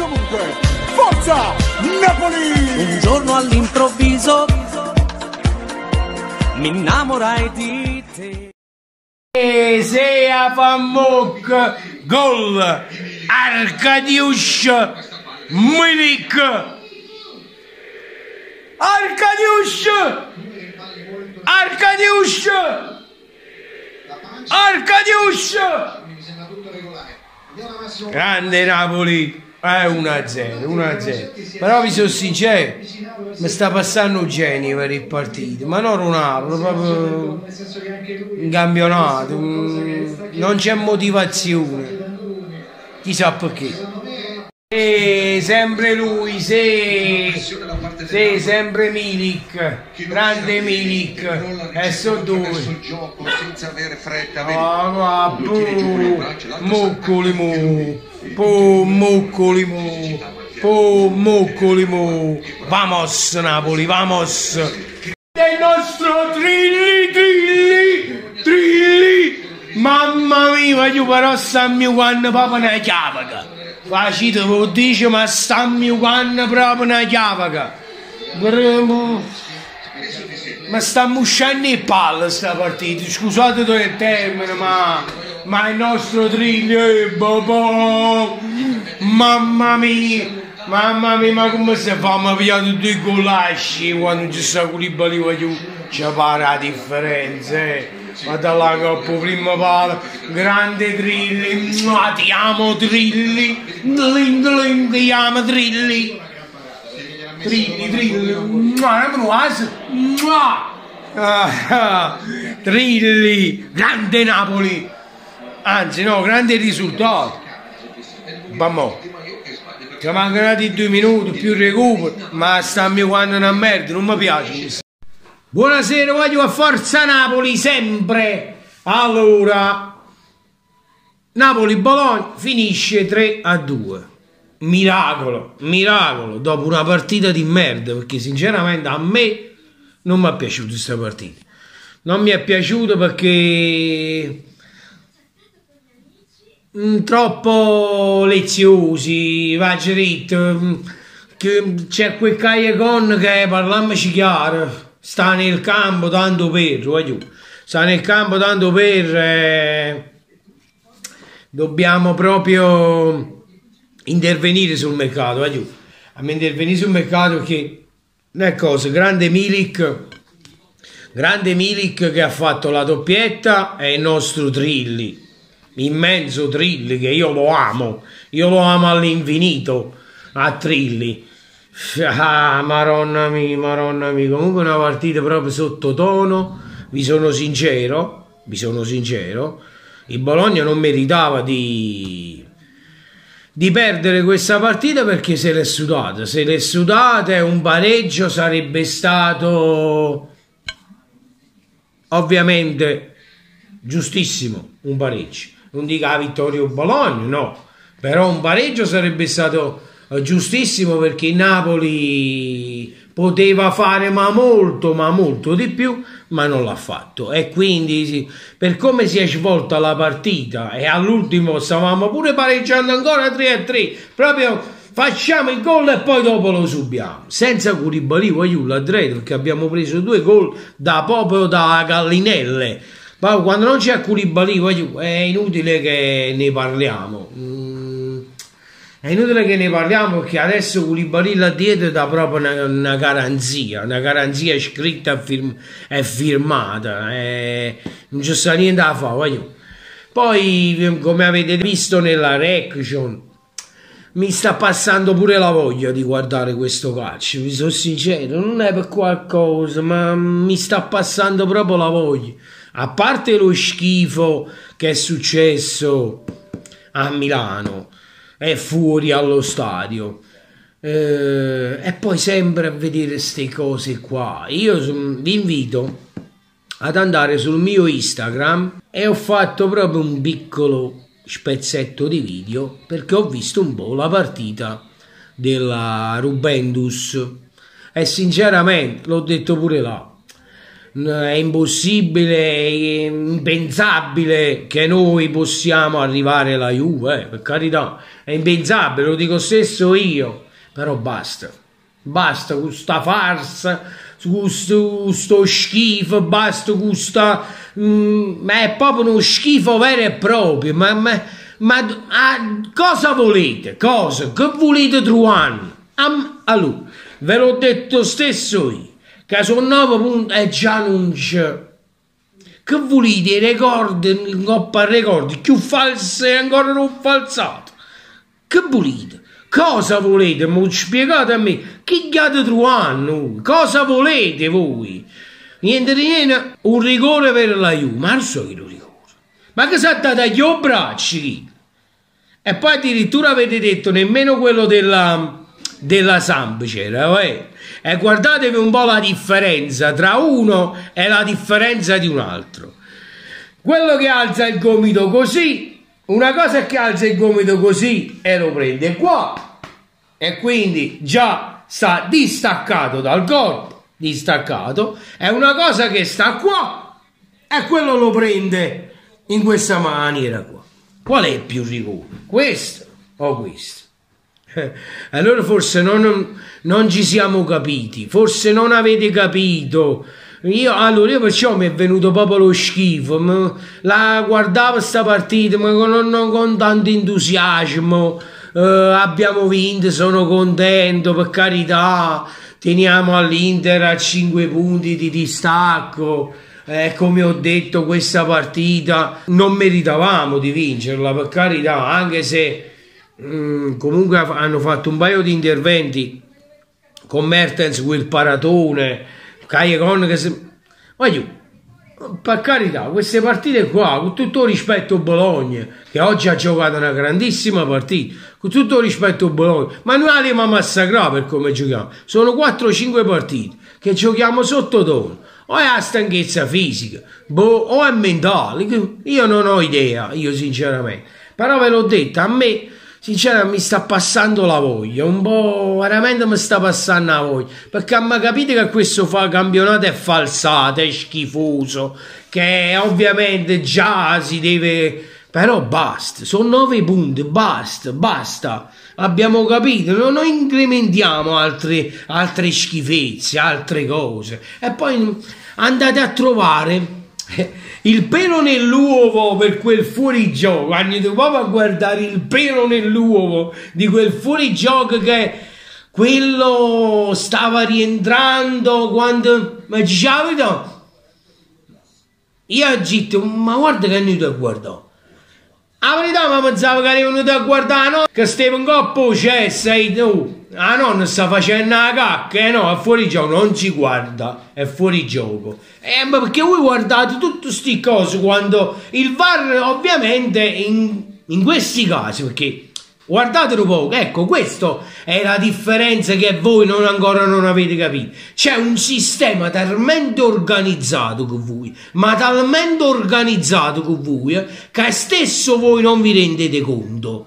comunque, forza Napoli! Un giorno all'improvviso mi innamorai di te. E se a Fammuc gol Arkadiusz Milik. Arkadiusz grande Napoli, 1-0, 1-0. Però vi sono sincero, mi sta passando genio per il partito, ma non Ronaldo, proprio in campionato, non c'è motivazione, chissà perché. E sempre lui, sempre Milik, grande Milik, e so due. Muccoli mu, vamos Napoli, vamos! Del nostro Trilli, mamma mia, io però stammi quando proprio una chiavaca. Facite lo dice, ma stammi quando proprio una chiavaca. Ma stiamo uscendo in palla sta partita, scusate il termine, ma il nostro Trilli, mamma mia, ma come si fa? Ma pigliato due golasci quando ci sta Koulibaly, c'è la differenza, ma dalla coppa prima palla, grande Trilli, ti amo Trilli, ti amo Trilli. Trilli, grande Napoli, anzi no, grande risultato. Vamo, ci mancano di 2 minuti più recupero, ma stammi quando una merda, non mi piace. Buonasera, voglio a Forza Napoli sempre. Allora, Napoli-Bologna finisce 3-2. Miracolo, dopo una partita di merda, perché sinceramente a me non mi è piaciuta questa partita. Non mi è piaciuto perché troppo leziosi, c'è quel Callejon che, parliamoci chiaro, sta nel campo tanto per, dobbiamo proprio intervenire sul mercato, intervenire sul mercato, perché una cosa, grande Milik che ha fatto la doppietta, è il nostro Trilli, immenso Trilli, che io lo amo all'infinito a Trilli. Maronna mia, comunque una partita proprio sottotono, vi sono sincero, il Bologna non meritava di perdere questa partita, perché se l'è sudata, e un pareggio sarebbe stato ovviamente giustissimo, un pareggio, non dica la vittoria o Bologna, no, però un pareggio sarebbe stato giustissimo, perché il Napoli poteva fare ma molto di più, ma non l'ha fatto, e quindi per come si è svolta la partita, e all'ultimo stavamo pure pareggiando ancora 3-3, proprio facciamo il gol e poi dopo lo subiamo, senza Koulibaly, perché abbiamo preso 2 gol proprio da gallinelle. Ma quando non c'è Koulibaly, è inutile che ne parliamo. Perché adesso Koulibaly là dietro dà proprio una garanzia scritta e firmata, non c'è sta niente da fare. Poi, come avete visto nella reaction, mi sta passando pure la voglia di guardare questo calcio, vi sono sincero, non è per qualcosa, ma mi sta passando proprio la voglia, a parte lo schifo che è successo a Milano e fuori allo stadio, e poi sempre a vedere queste cose qua. Io vi invito ad andare sul mio Instagram, e ho fatto proprio un piccolo spezzetto di video, perché ho visto un po' la partita della Juventus, e sinceramente l'ho detto pure là, è impossibile, è impensabile che noi possiamo arrivare alla Juve, per carità, è impensabile, lo dico stesso io, però basta con sta farsa, con sto schifo, basta con sta, ma è proprio uno schifo vero e proprio, ma cosa volete? Che volete trovare? Allora, ve l'ho detto stesso io, che sono 9 punti e già non c'è. Che volete? I ricordi, in coppa ricordi, più falsi e ancora non falsati. Che volete? Cosa volete? Ma spiegate a me, chi chiate trovano? Cosa volete voi? Niente di niente, un rigore per la Juve, ma non so che lo rigore. Ma che sa date agli bracci? E poi addirittura avete detto nemmeno quello della Samp c'era, e guardatevi un po' la differenza tra uno e la differenza di un altro. Quello che alza il gomito così, una cosa è che alza il gomito così e lo prende qua, e quindi già sta distaccato dal corpo, distaccato, è una cosa che sta qua e quello lo prende in questa maniera qua. Qual è il più rigore? Questo o questo? Allora forse non ci siamo capiti, forse non avete capito. Io perciò mi è venuto proprio lo schifo, la guardavo sta partita ma non con tanto entusiasmo. Abbiamo vinto, sono contento, per carità, teniamo all'Inter a 5 punti di distacco. Come ho detto, questa partita non meritavamo di vincerla, per carità, anche se comunque hanno fatto un paio di interventi con Mertens, quel paratone, Callejon che se... Voglio, per carità, queste partite qua, con tutto rispetto a Bologna, che oggi ha giocato una grandissima partita, con tutto rispetto a Bologna, ma noi andiamo a massacrare per come giochiamo. Sono 4-5 partite che giochiamo sotto tono, o è la stanchezza fisica, o è mentale, io non ho idea, io sinceramente, però ve l'ho detto, a me sinceramente mi sta passando la voglia, un po' veramente mi sta passando la voglia, perché mi capite che questo campionato è falsato, è schifoso, che ovviamente già si deve, però basta, sono 9 punti, basta, abbiamo capito, non incrementiamo altre schifezze, altre cose, e poi andate a trovare il pelo nell'uovo per quel fuorigioco, andate proprio a guardare il pelo nell'uovo di quel fuorigioco, che quello stava rientrando quando mi diceva, io ho detto, ma guarda che è venuto a guardare. La verità mi pensavo che eri venuto a guardare, no? Che stavo in coppa, c'è, sei tu. La nonna sta facendo la cacca, no, è fuori gioco, non si guarda, è fuori gioco. Ma perché voi guardate tutte queste cose quando il VAR, ovviamente, in questi casi, perché guardatelo poco, ecco, questa è la differenza che voi ancora non avete capito. C'è un sistema talmente organizzato con voi, ma talmente organizzato con voi, che stesso voi non vi rendete conto.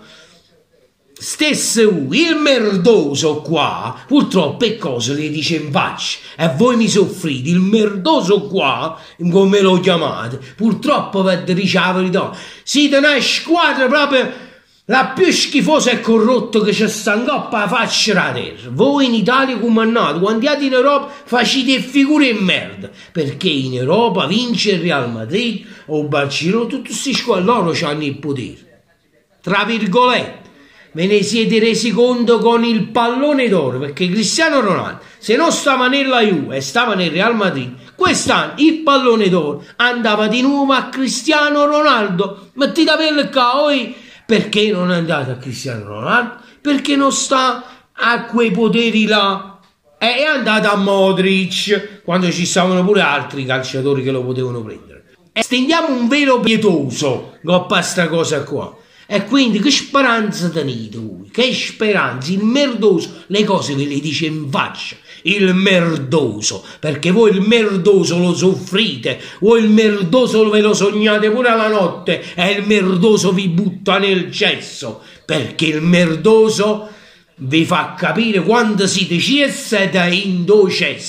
Stesso il merdoso qua, purtroppo è cosa le dice in faccia, e voi mi soffrite, il merdoso qua, come lo chiamate, purtroppo per dire la verità, siete una squadra proprio la più schifosa e corrotta che c'è sta in coppa la faccia la terra. Voi in Italia comandate, quando andate in Europa facete figure in merda, perché in Europa vince il Real Madrid o il Barcellona, tutti questi squadre, loro hanno il potere, tra virgolette. Ve ne siete resi conto con il pallone d'oro, perché Cristiano Ronaldo, se non stava nella Juve e stava nel Real Madrid, quest'anno il pallone d'oro andava di nuovo a Cristiano Ronaldo. Mettete a per il perché non è andato a Cristiano Ronaldo? Perché non sta a quei poteri là. È andato a Modric, quando ci stavano pure altri calciatori che lo potevano prendere. E stendiamo un velo pietoso coppa sta cosa qua. E quindi che speranza tenete voi? Che speranza? Il merdoso le cose ve le dice in faccia, il merdoso, perché voi il merdoso lo soffrite, voi il merdoso ve lo sognate pure la notte e il merdoso vi butta nel cesso, perché il merdoso vi fa capire quando siete cessa da in do cesso.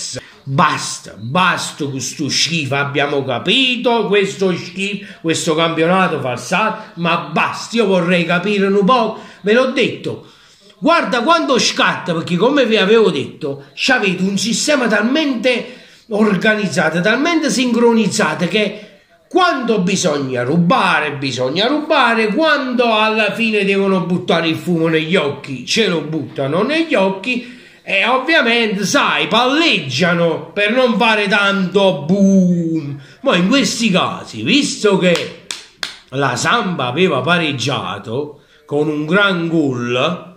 basta con sto schifo, abbiamo capito questo schifo, questo campionato falsato, ma basta, io vorrei capire un po', ve l'ho detto, guarda quando scatta, perché come vi avevo detto, avete un sistema talmente organizzato, talmente sincronizzato che quando bisogna rubare, quando alla fine devono buttare il fumo negli occhi, ce lo buttano negli occhi e ovviamente, sai, palleggiano per non fare tanto boom. Ma in questi casi, visto che la Samp aveva pareggiato con un gran gol,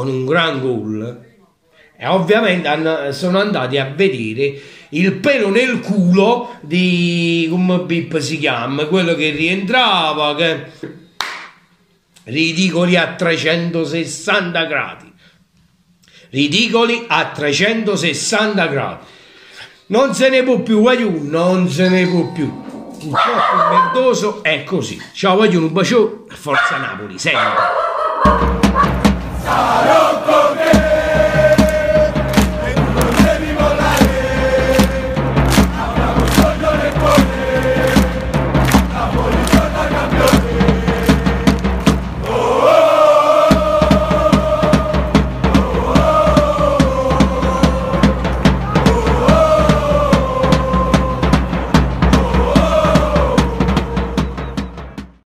e ovviamente sono andati a vedere il pelo nel culo di, come Pippo si chiama, quello che rientrava, che ridicoli a 360 gradi. Ridicoli a 360 gradi. Non se ne può più, non se ne può più. Purtroppo il merdoso è così. Ciao, voglio un bacio, forza Napoli, sempre.